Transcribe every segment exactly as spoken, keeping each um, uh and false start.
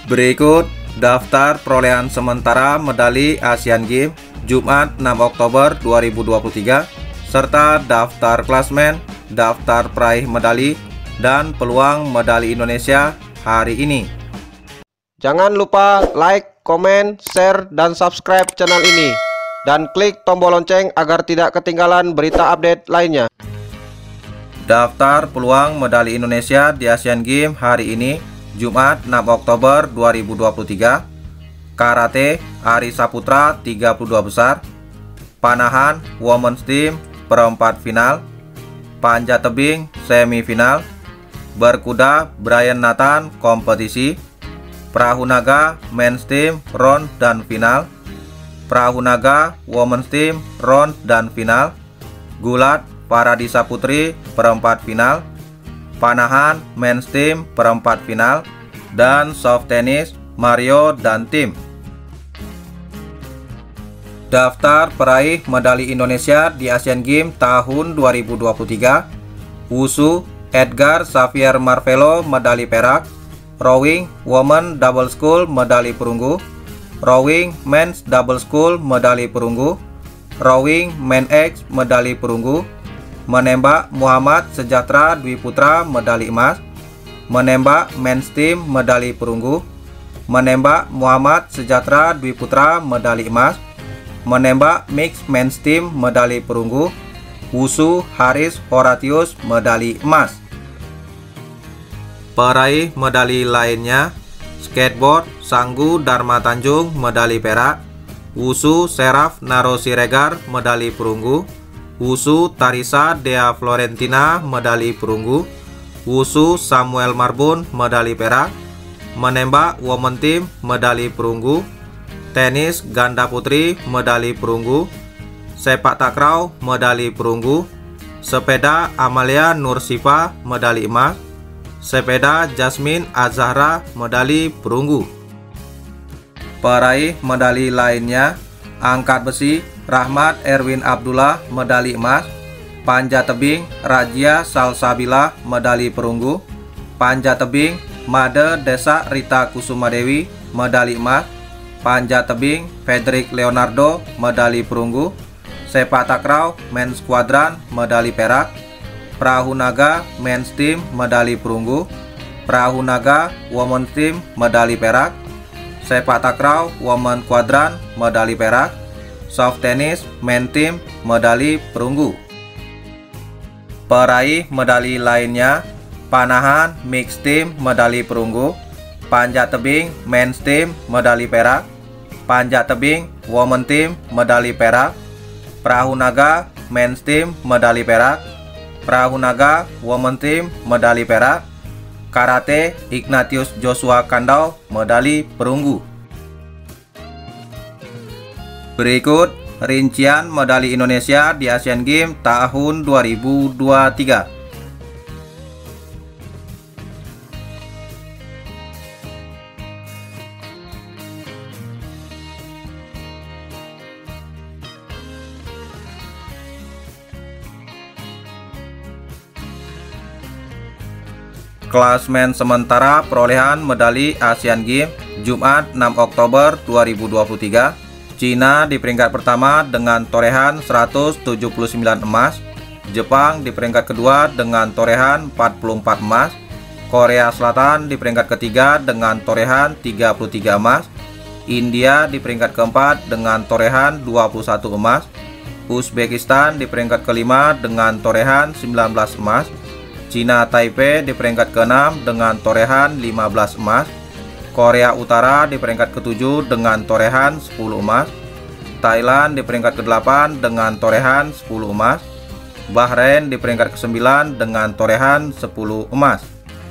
Berikut daftar perolehan sementara medali Asian Games Jumat enam Oktober dua ribu dua puluh tiga serta daftar klasmen, daftar peraih medali, dan peluang medali Indonesia hari ini. Jangan lupa like, komen, share, dan subscribe channel ini dan klik tombol lonceng agar tidak ketinggalan berita update lainnya. Daftar peluang medali Indonesia di Asian Games hari ini Jumat enam Oktober dua ribu dua puluh tiga. Karate Ari Saputra tiga puluh dua besar, panahan Women's Team perempat final, panjat tebing semifinal, berkuda Brian Nathan kompetisi, perahu naga Men's Team round dan final, perahu naga Women's Team round dan final, gulat Paradisa Putri perempat final, panahan Men's Team perempat final, dan soft tennis Mario dan tim. Daftar peraih medali Indonesia di Asian Games tahun dua ribu dua puluh tiga. Wushu Edgar Xavier Marvelo medali perak, rowing women double scull medali perunggu, rowing men's double scull medali perunggu, rowing men X medali perunggu, menembak Muhammad Sejahtera Dwi Putra medali emas, menembak men's team medali perunggu, menembak Muhammad Sejahtera Dwi Putra medali emas, menembak mixed men's team medali perunggu, wushu Haris Horatius medali emas. Peraih medali lainnya, skateboard Sanggu Dharma Tanjung medali perak, wushu Seraf Naro Siregar medali perunggu, wushu Tarisa Dea Florentina medali perunggu, wushu Samuel Marbun medali perak, menembak women team medali perunggu, tenis ganda putri medali perunggu, sepak takraw medali perunggu, sepeda Amalia Nursifa medali emas, sepeda Jasmine Azahra medali perunggu. Peraih medali lainnya, angkat besi Rahmat Erwin Abdullah medali emas, panjat tebing Rajia Salsabila medali perunggu, panjat tebing Made Desa Rita Kusumadewi medali emas, panjat tebing Frederick Leonardo medali perunggu, sepak takraw men's squadron medali perak, perahu naga men's team medali perunggu, perahu naga women's team medali perak, sepak takraw women quadran medali perak, soft tennis men team medali perunggu. Peraih medali lainnya, panahan mixed team medali perunggu, panjat tebing men's team medali perak, panjat tebing women team medali perak, perahu naga men's team medali perak, perahu naga women team medali perak, karate Ignatius Joshua Kandau medali perunggu. Berikut rincian medali Indonesia di Asian Games tahun dua ribu dua puluh tiga. Klasmen sementara perolehan medali Asian Games Jumat enam Oktober dua ribu dua puluh tiga. Cina di peringkat pertama dengan torehan seratus tujuh puluh sembilan emas, Jepang di peringkat kedua dengan torehan empat puluh empat emas, Korea Selatan di peringkat ketiga dengan torehan tiga puluh tiga emas, India di peringkat keempat dengan torehan dua puluh satu emas, Uzbekistan di peringkat kelima dengan torehan sembilan belas emas, Cina Taipei di peringkat keenam dengan torehan lima belas emas, Korea Utara di peringkat ketujuh dengan torehan sepuluh emas, Thailand di peringkat kedelapan dengan torehan sepuluh emas, Bahrain di peringkat kesembilan dengan torehan sepuluh emas,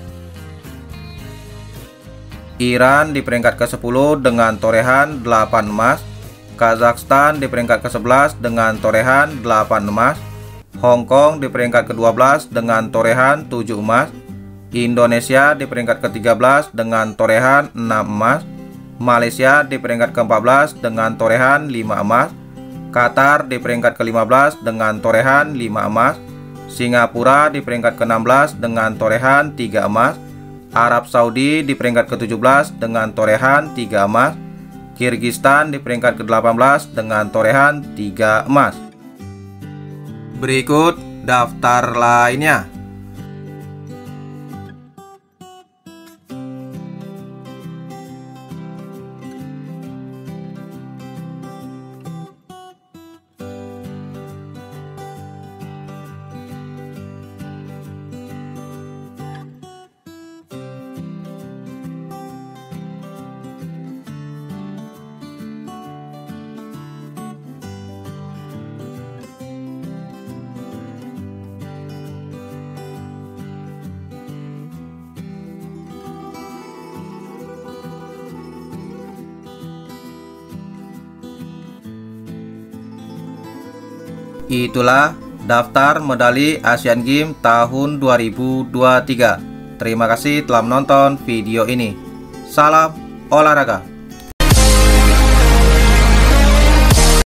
Iran di peringkat kesepuluh dengan torehan delapan emas, Kazakhstan di peringkat kesebelas dengan torehan delapan emas, Hong Kong di peringkat kedua belas dengan torehan tujuh emas, Indonesia di peringkat ke tiga belas dengan torehan enam emas, Malaysia di peringkat ke empat belas dengan torehan lima emas, Qatar di peringkat ke lima belas dengan torehan lima emas, Singapura di peringkat ke enam belas dengan torehan tiga emas, Arab Saudi di peringkat ke tujuh belas dengan torehan tiga emas. Kirgistan di peringkat ke delapan belas dengan torehan tiga emas. Berikut daftar lainnya. Itulah daftar medali Asian Games tahun dua ribu dua puluh tiga. Terima kasih telah menonton video ini. Salam olahraga.